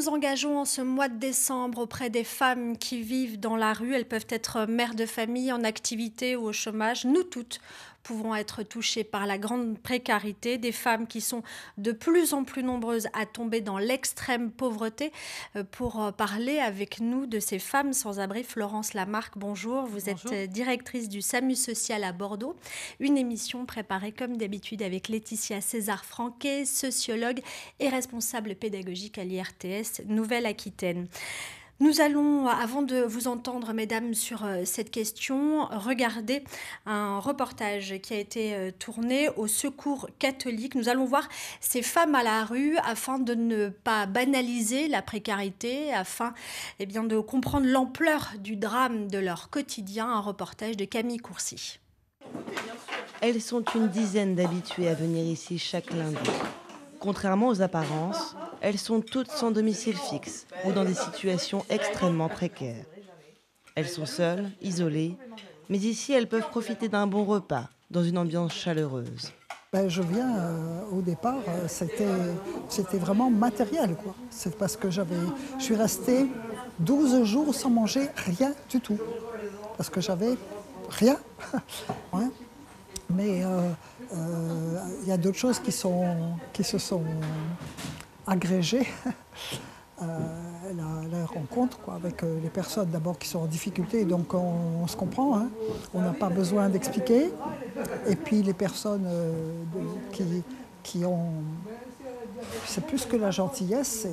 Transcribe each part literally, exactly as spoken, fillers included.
nous engageons en ce mois de décembre auprès des femmes qui vivent dans la rue. Elles peuvent être mères de famille, en activité ou au chômage. Nous toutes pouvons être touchées par la grande précarité. Des femmes qui sont de plus en plus nombreuses à tomber dans l'extrême pauvreté. Pour parler avec nous de ces femmes sans abri, Florence Lamarque, bonjour. Vous bonjour. êtes directrice du SAMU Social à Bordeaux. Une émission préparée comme d'habitude avec Laetitia César-Franquet, sociologue et responsable pédagogique à l'I R T S Nouvelle-Aquitaine. Nous allons, avant de vous entendre, mesdames, sur cette question, regarder un reportage qui a été tourné au Secours catholique. Nous allons voir ces femmes à la rue afin de ne pas banaliser la précarité, afin eh bien, de comprendre l'ampleur du drame de leur quotidien. Un reportage de Camille Courcy. Elles sont une dizaine d'habituées à venir ici chaque lundi. Contrairement aux apparences, elles sont toutes sans domicile fixe ou dans des situations extrêmement précaires. Elles sont seules, isolées, mais ici elles peuvent profiter d'un bon repas dans une ambiance chaleureuse. Ben, je viens, euh, au départ, euh, c'était, c'était vraiment matériel, quoi. C'est parce que j'avais, je suis restée douze jours sans manger rien du tout. Parce que j'avais rien. Ouais. Mais il euh, euh, y a d'autres choses qui, sont, qui se sont agrégées. euh, la, la rencontre quoi, avec euh, les personnes d'abord qui sont en difficulté, donc on, on se comprend, hein. On n'a pas besoin d'expliquer. Et puis les personnes euh, de, qui, qui ont... C'est plus que la gentillesse,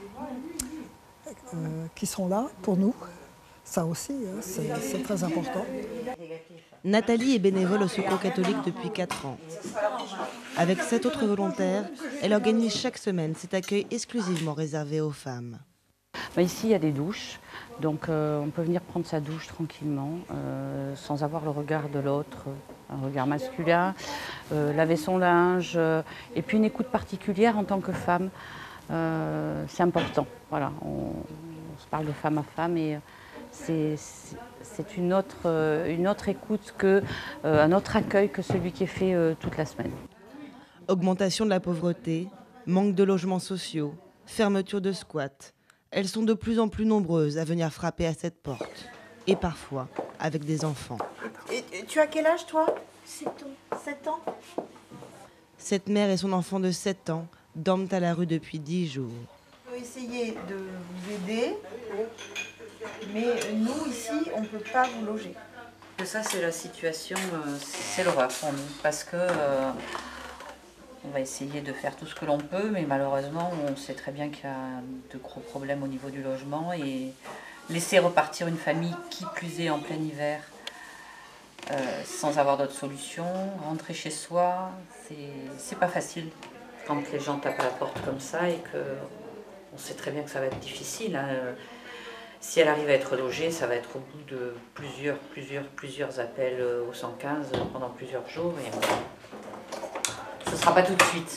euh, qui sont là pour nous. Ça aussi, hein, c'est, c'est très important. Nathalie est bénévole au Secours catholique depuis quatre ans. Avec sept autres volontaires, elle organise chaque semaine cet accueil exclusivement réservé aux femmes. Bah ici, il y a des douches, donc euh, on peut venir prendre sa douche tranquillement, euh, sans avoir le regard de l'autre, un regard masculin, euh, laver son linge, euh, et puis une écoute particulière en tant que femme, euh, c'est important. Voilà, on, on se parle de femme à femme et c'est, c'est, c'est une, autre, une autre écoute, que, euh, un autre accueil que celui qui est fait euh, toute la semaine. Augmentation de la pauvreté, manque de logements sociaux, fermeture de squats. Elles sont de plus en plus nombreuses à venir frapper à cette porte. Et parfois avec des enfants. Et, et tu as quel âge, toi? sept ans. sept ans. Cette mère et son enfant de sept ans dorment à la rue depuis dix jours. On peut essayer de vous aider, mais nous, ici, on ne peut pas vous loger. Ça, c'est la situation, euh, c'est l'horreur pour nous, parce que euh, on va essayer de faire tout ce que l'on peut, mais malheureusement, on sait très bien qu'il y a de gros problèmes au niveau du logement, et laisser repartir une famille, qui plus est en plein hiver, euh, sans avoir d'autre solution, rentrer chez soi, c'est, c'est pas facile. Quand les gens tapent à la porte comme ça, et que on sait très bien que ça va être difficile, hein. Si elle arrive à être logée, ça va être au bout de plusieurs, plusieurs, plusieurs appels au cent quinze pendant plusieurs jours. Et ce ne sera pas tout de suite.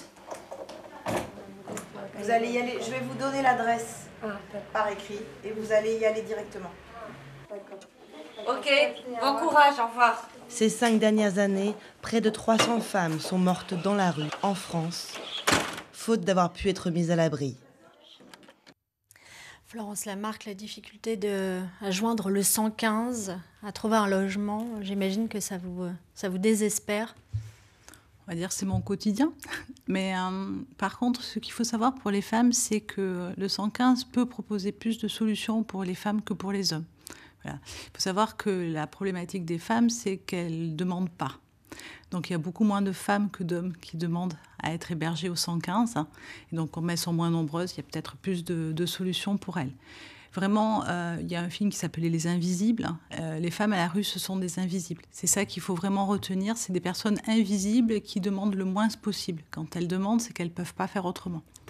Vous allez y aller. Je vais vous donner l'adresse par écrit et vous allez y aller directement. Ok, bon courage, au revoir. Ces cinq dernières années, près de trois cents femmes sont mortes dans la rue, en France, faute d'avoir pu être mises à l'abri. Florence Lamarque, la difficulté de, à joindre le cent quinze, à trouver un logement, j'imagine que ça vous, ça vous désespère. On va dire que c'est mon quotidien. Mais euh, par contre, ce qu'il faut savoir pour les femmes, c'est que le cent quinze peut proposer plus de solutions pour les femmes que pour les hommes. Voilà. Il faut savoir que la problématique des femmes, c'est qu'elles ne demandent pas. Donc il y a beaucoup moins de femmes que d'hommes qui demandent à être hébergées au cent quinze. Et donc comme elles sont moins nombreuses, il y a peut-être plus de, de solutions pour elles. Vraiment, euh, il y a un film qui s'appelait Les Invisibles. Euh, les femmes à la rue, ce sont des invisibles. C'est ça qu'il faut vraiment retenir. C'est des personnes invisibles qui demandent le moins possible. Quand elles demandent, c'est qu'elles ne peuvent pas faire autrement. Pourquoi ?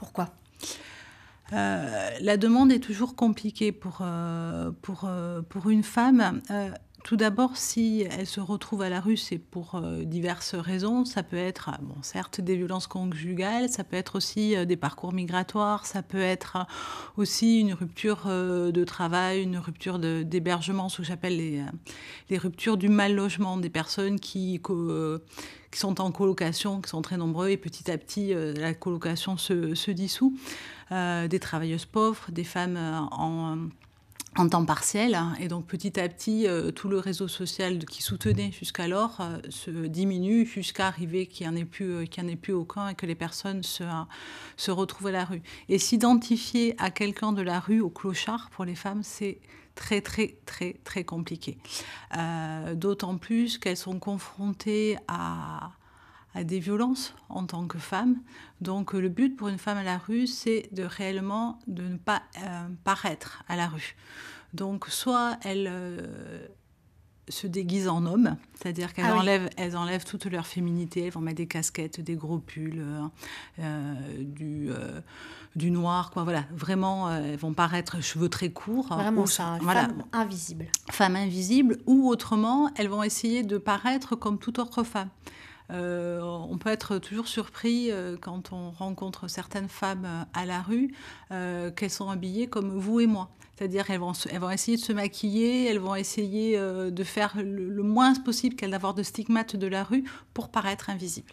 euh, La demande est toujours compliquée pour, euh, pour, euh, pour une femme. Euh, tout d'abord, si elles se retrouvent à la rue, c'est pour euh, diverses raisons. Ça peut être, bon, certes, des violences conjugales, ça peut être aussi euh, des parcours migratoires, ça peut être euh, aussi une rupture euh, de travail, une rupture de, d'hébergement, ce que j'appelle les, euh, les ruptures du mal logement, des personnes qui, euh, qui sont en colocation, qui sont très nombreux, et petit à petit, euh, la colocation se, se dissout. Euh, des travailleuses pauvres, des femmes euh, en... en temps partiel, et donc petit à petit, euh, tout le réseau social qui soutenait jusqu'alors euh, se diminue jusqu'à arriver qu'il n'y en ait plus, euh, qu'il n'y en ait plus aucun et que les personnes se, euh, se retrouvent à la rue. Et s'identifier à quelqu'un de la rue, au clochard, pour les femmes, c'est très, très, très, très compliqué. Euh, d'autant plus qu'elles sont confrontées à... à des violences en tant que femme. Donc le but pour une femme à la rue, c'est de réellement de ne pas euh, paraître à la rue. Donc soit elle euh, se déguisent en homme, c'est-à-dire qu'elles ah enlèvent, oui. elles enlèvent toute leur féminité, elles vont mettre des casquettes, des gros pulls, euh, du, euh, du noir, quoi. Voilà, vraiment, euh, elles vont paraître cheveux très courts. Vraiment ou, ça, voilà, femme invisible. Femme invisible, ou autrement, elles vont essayer de paraître comme toute autre femme. Euh, on peut être toujours surpris euh, quand on rencontre certaines femmes euh, à la rue, euh, qu'elles sont habillées comme vous et moi. C'est-à-dire qu'elles vont, elles vont essayer de se maquiller, elles vont essayer euh, de faire le, le moins possible qu'elles d'avoir de stigmates de la rue pour paraître invisibles.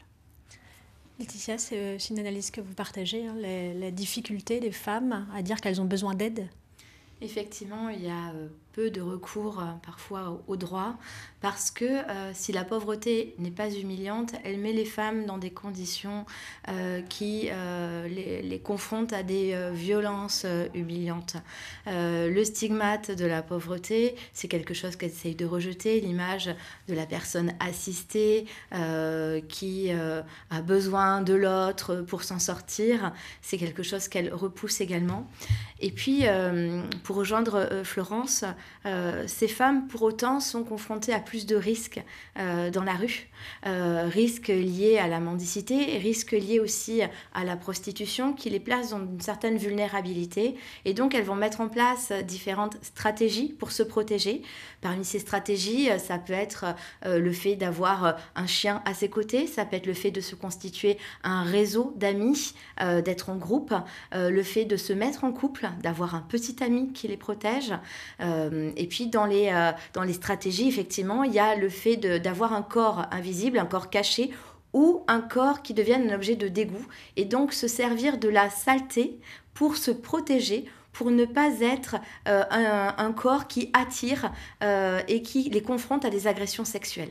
Laetitia, c'est une analyse que vous partagez, hein, la, la difficulté des femmes à dire qu'elles ont besoin d'aide. Effectivement, il y a peu de recours euh, parfois au droit parce que euh, si la pauvreté n'est pas humiliante, elle met les femmes dans des conditions euh, qui euh, les, les confrontent à des euh, violences euh, humiliantes. Euh, le stigmate de la pauvreté, c'est quelque chose qu'elle essaye de rejeter, l'image de la personne assistée euh, qui euh, a besoin de l'autre pour s'en sortir, c'est quelque chose qu'elle repousse également. Et puis, euh, pour rejoindre euh, Florence, euh, ces femmes, pour autant, sont confrontées à plus de risques euh, dans la rue. Euh, risques liés à la mendicité, risques liés aussi à la prostitution, qui les placent dans une certaine vulnérabilité. Et donc, elles vont mettre en place différentes stratégies pour se protéger. Parmi ces stratégies, ça peut être euh, le fait d'avoir un chien à ses côtés, ça peut être le fait de se constituer un réseau d'amis, euh, d'être en groupe, euh, le fait de se mettre en couple, d'avoir un petit ami qui les protège. Euh, et puis, dans les, euh, dans les stratégies, effectivement, il y a le fait de, d'avoir un corps invisible, un corps caché, ou un corps qui devienne un objet de dégoût. Et donc, se servir de la saleté pour se protéger, pour ne pas être euh, un, un corps qui attire euh, et qui les confronte à des agressions sexuelles.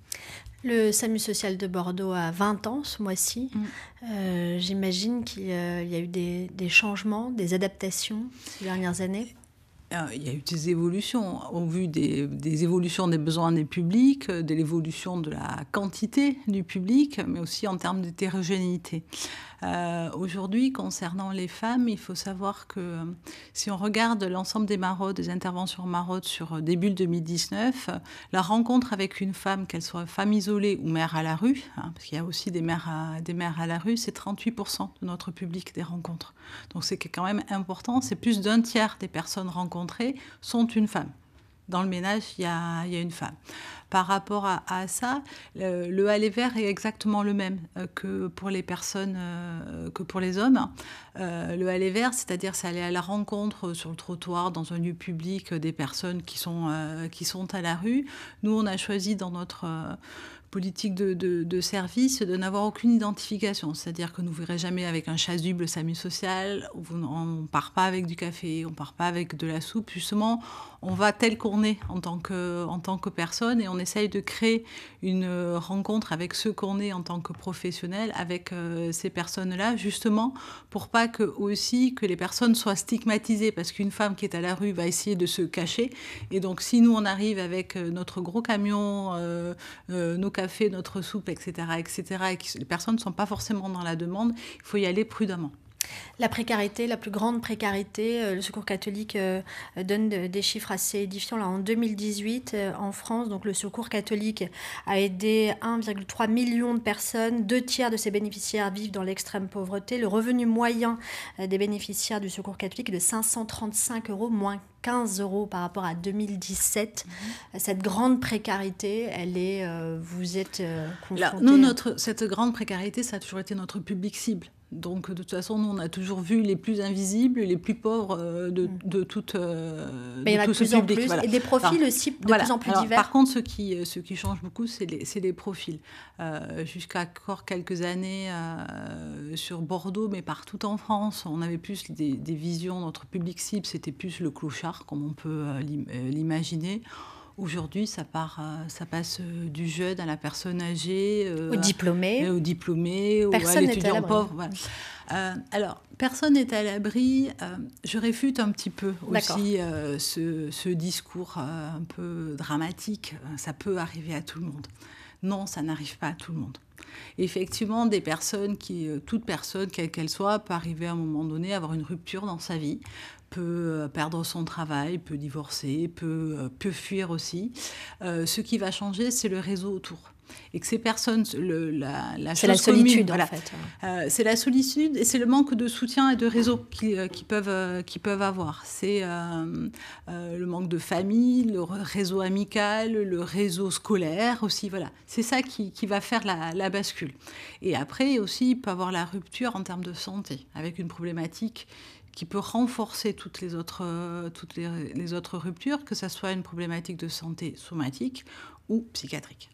Le SAMU social de Bordeaux a vingt ans ce mois-ci. Mmh. Euh, j'imagine qu'il y a eu des, des changements, des adaptations ces dernières années. Il y a eu des évolutions, au vu des, des évolutions des besoins des publics, de l'évolution de la quantité du public, mais aussi en termes d'hétérogénéité. Euh, aujourd'hui, concernant les femmes, il faut savoir que si on regarde l'ensemble des maraudes, des interventions maraudes sur début deux mille dix-neuf, la rencontre avec une femme, qu'elle soit femme isolée ou mère à la rue, hein, parce qu'il y a aussi des mères à, des mères à la rue, c'est trente-huit pour cent de notre public des rencontres. Donc c'est quand même important, c'est plus d'un tiers des personnes rencontrées sont une femme. Dans le ménage, il y a, il y a une femme. Par rapport à, à ça, le, le aller vers est exactement le même euh, que pour les personnes, euh, que pour les hommes. Euh, le aller vers, c'est-à-dire c'est aller à la rencontre sur le trottoir, dans un lieu public, des personnes qui sont, euh, qui sont à la rue. Nous, on a choisi dans notre euh, politique de, de, de service de n'avoir aucune identification. C'est-à-dire que nous ne verrez jamais avec un chasuble SAMU social, on ne part pas avec du café, on ne part pas avec de la soupe. Justement, on va tel qu'on est en tant que, en tant que personne et on essaye de créer une rencontre avec ceux qu'on est en tant que professionnels, avec euh, ces personnes-là, justement, pour pas que, aussi que les personnes soient stigmatisées, parce qu'une femme qui est à la rue va essayer de se cacher. Et donc, si nous, on arrive avec notre gros camion, euh, euh, nos cafés, notre soupe, et cetera, et cetera, et que les personnes ne sont pas forcément dans la demande, il faut y aller prudemment. La précarité, la plus grande précarité, euh, le Secours catholique euh, donne de, des chiffres assez édifiants. Là, en deux mille dix-huit, euh, en France, donc, le Secours catholique a aidé un virgule trois million de personnes. Deux tiers de ces bénéficiaires vivent dans l'extrême pauvreté. Le revenu moyen euh, des bénéficiaires du Secours catholique est de cinq cent trente-cinq euros, moins quinze euros par rapport à deux mille dix-sept. Mmh. Cette grande précarité, elle est, euh, vous êtes euh, confrontés... Nous, notre, cette grande précarité, ça a toujours été notre public cible. Donc, de toute façon, nous, on a toujours vu les plus invisibles, les plus pauvres euh, de, de, toute, euh, Mais de tout ce public. Plus. Voilà. Et des profils Alors, aussi de voilà. plus en plus Alors, divers. Par contre, ce qui, ce qui change beaucoup, c'est les, c'est les profils. Euh, jusqu'à encore quelques années, euh, sur Bordeaux, mais partout en France, on avait plus des, des visions. Notre public cible, c'était plus le clochard, comme on peut euh, l'imaginer. Aujourd'hui, ça, part, ça passe du jeune à la personne âgée, euh, au diplômé, au diplômé, personne ou à l'étudiant pauvre. Voilà. Euh, alors, personne n'est à l'abri. Euh, je réfute un petit peu aussi euh, ce, ce discours euh, un peu dramatique. Ça peut arriver à tout le monde. Non, ça n'arrive pas à tout le monde. Effectivement, des personnes qui, toute personne, quelle qu'elle soit, peut arriver à un moment donné à avoir une rupture dans sa vie, peut perdre son travail, peut divorcer, peut, peut fuir aussi. Euh, ce qui va changer, c'est le réseau autour. Et que ces personnes, le, la, la c'est la solitude commune, en voilà, fait. Euh, c'est la solitude et c'est le manque de soutien et de réseau qui, euh, qui, peuvent, euh, qui peuvent avoir. C'est euh, euh, le manque de famille, le réseau amical, le réseau scolaire aussi. Voilà. C'est ça qui, qui va faire la, la bascule. Et après aussi, il peut y avoir la rupture en termes de santé, avec une problématique qui peut renforcer toutes les autres, euh, toutes les, les autres ruptures, que ce soit une problématique de santé somatique ou psychiatrique.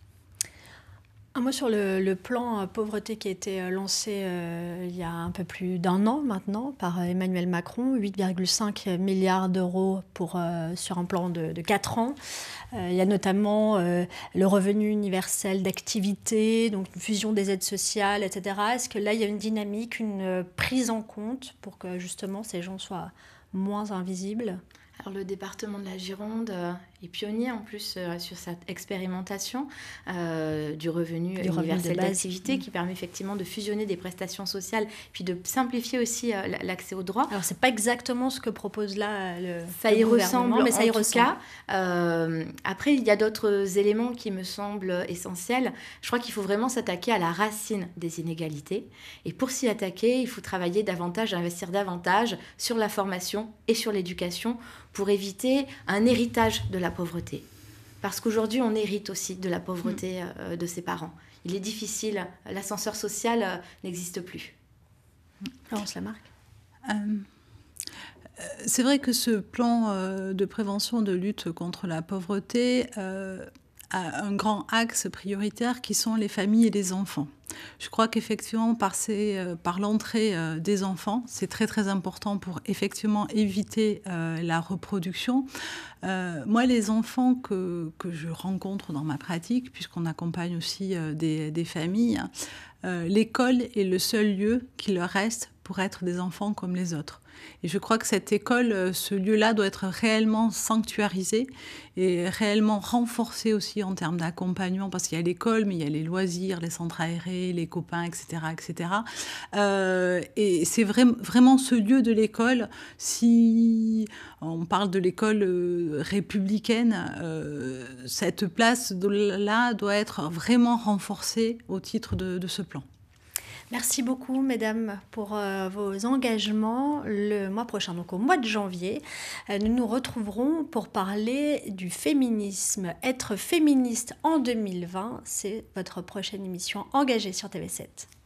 Un mot sur le, le plan pauvreté qui a été lancé euh, il y a un peu plus d'un an maintenant par Emmanuel Macron, huit virgule cinq milliards d'euros pour, euh, sur un plan de, de quatre ans. Euh, il y a notamment euh, le revenu universel d'activité, donc une fusion des aides sociales, et cetera. Est-ce que là, il y a une dynamique, une prise en compte pour que justement ces gens soient moins invisibles ? Alors, le département de la Gironde euh, est pionnier en plus euh, sur cette expérimentation euh, du revenu du universel d'activité mmh. qui permet effectivement de fusionner des prestations sociales puis de simplifier aussi euh, l'accès aux droits. Alors, c'est pas exactement ce que propose là le Ça le y ressemble, mais ça y en tout ressemble. cas. Euh, après, il y a d'autres éléments qui me semblent essentiels. Je crois qu'il faut vraiment s'attaquer à la racine des inégalités. Et pour s'y attaquer, il faut travailler davantage, investir davantage sur la formation et sur l'éducation pour éviter un héritage de la pauvreté. Parce qu'aujourd'hui, on hérite aussi de la pauvreté euh, de ses parents. Il est difficile, l'ascenseur social euh, n'existe plus. Florence Lamarque. Euh, c'est vrai que ce plan euh, de prévention de lutte contre la pauvreté euh, a un grand axe prioritaire qui sont les familles et les enfants. Je crois qu'effectivement, par, ces, euh, par l'entrée euh, des enfants, c'est très très important pour effectivement éviter euh, la reproduction. Euh, moi, les enfants que, que je rencontre dans ma pratique, puisqu'on accompagne aussi euh, des, des familles, euh, l'école est le seul lieu qui leur reste pour être des enfants comme les autres. Et je crois que cette école, ce lieu-là doit être réellement sanctuarisé et réellement renforcé aussi en termes d'accompagnement, parce qu'il y a l'école, mais il y a les loisirs, les centres aérés, les copains, et cetera, et cetera. Euh, et c'est vra- vraiment ce lieu de l'école, si on parle de l'école euh, républicaine, euh, cette place-là doit être vraiment renforcée au titre de, de ce plan. Merci beaucoup, mesdames, pour euh, vos engagements. Le mois prochain, donc au mois de janvier, euh, nous nous retrouverons pour parler du féminisme. Être féministe en deux mille vingt, c'est votre prochaine émission engagée sur T V sept.